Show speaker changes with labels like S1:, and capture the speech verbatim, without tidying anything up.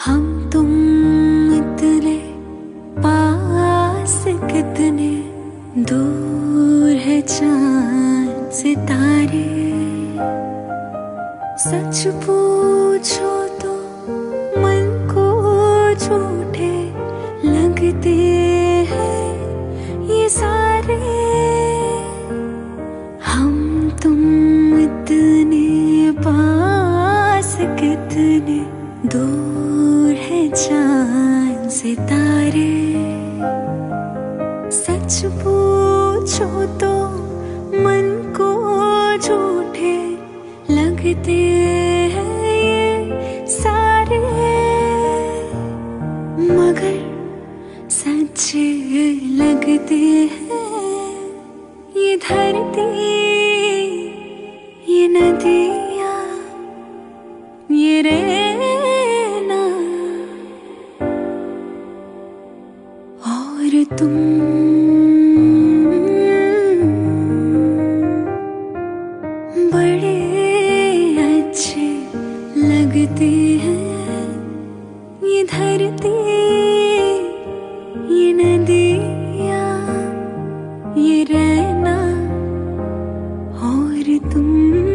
S1: हम तुम इतने पास, कितने दूर है चांद सितारे। सच पूछो तो मन को झूठे लगते हैं ये सारे। हम तुम इतने पास, कितने दूर है चांद सितारे। सच पूछो तो मन को झूठे लगते हैं ये सारे, मगर सच्चे लगते हैं ये धरती, ये नदियाँ, ये रहना और तुम। बड़े अच्छे लगते हैं ये धरती, ये नदियाँ, ये रहना और तुम।